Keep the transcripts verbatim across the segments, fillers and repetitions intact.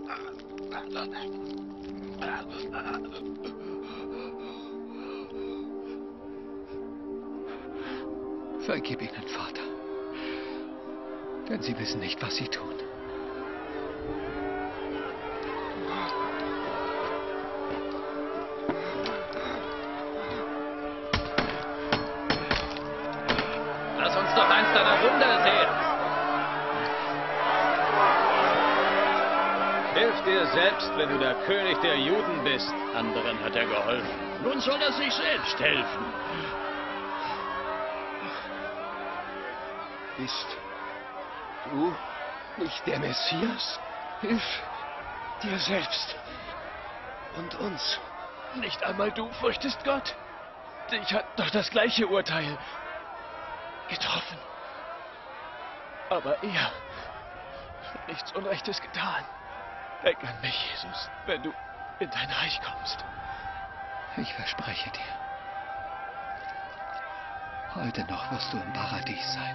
Vergib ihnen, Vater, denn sie wissen nicht, was sie tun. Lass uns doch eins deiner Wunder sehen. Hilf dir selbst, wenn du der König der Juden bist. Anderen hat er geholfen. Nun soll er sich selbst helfen. Bist du nicht der Messias? Hilf dir selbst und uns. Nicht einmal du fürchtest Gott. Dich hat doch das gleiche Urteil getroffen. Aber er hat nichts Unrechtes getan. Denk an mich, Jesus, wenn du in dein Reich kommst. Ich verspreche dir, heute noch wirst du im Paradies sein.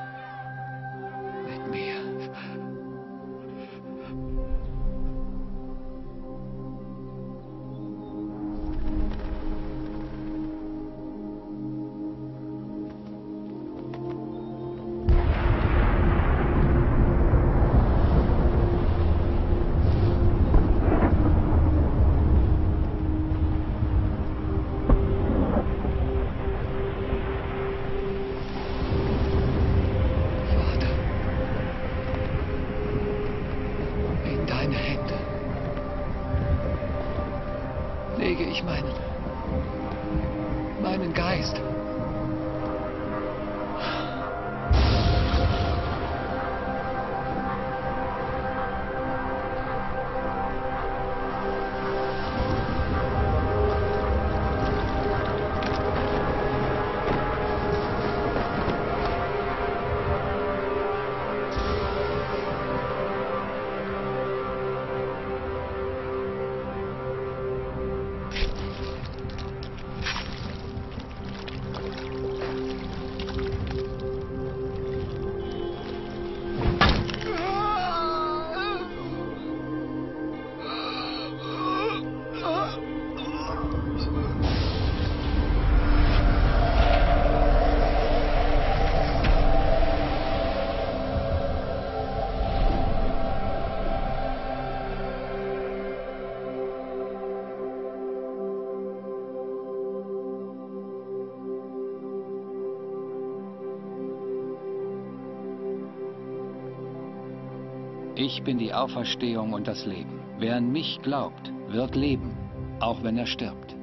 Mit mir. Lege ich meinen, meinen Geist. Ich bin die Auferstehung und das Leben. Wer an mich glaubt, wird leben, auch wenn er stirbt.